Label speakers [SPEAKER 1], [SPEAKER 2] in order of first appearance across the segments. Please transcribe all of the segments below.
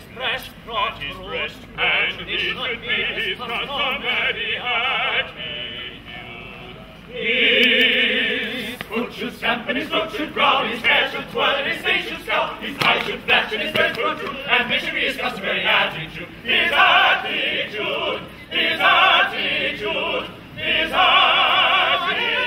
[SPEAKER 1] breast not bruised, and it would be his customary attitude. His foot should stamp and his foot should growl, his hair should twirl and his face should scowl, his eyes should flash and his breath would droop, and this should be his customary attitude. His attitude, his attitude, his attitude.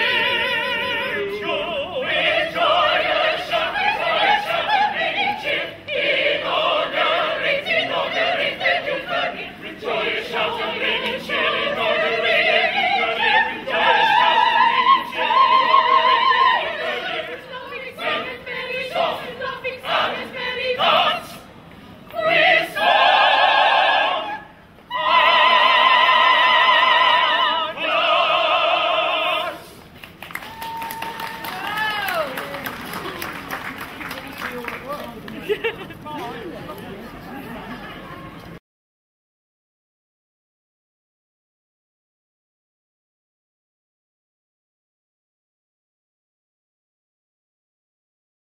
[SPEAKER 1] With joyous shout, and ringing cheer, inaugurate the new party. With joyous shout and ringing cheer, inaugurate the new party. With joyous shout and ringing cheer, inaugurate the new party. Very soft, laughing, sound, and very dance. With song and dance.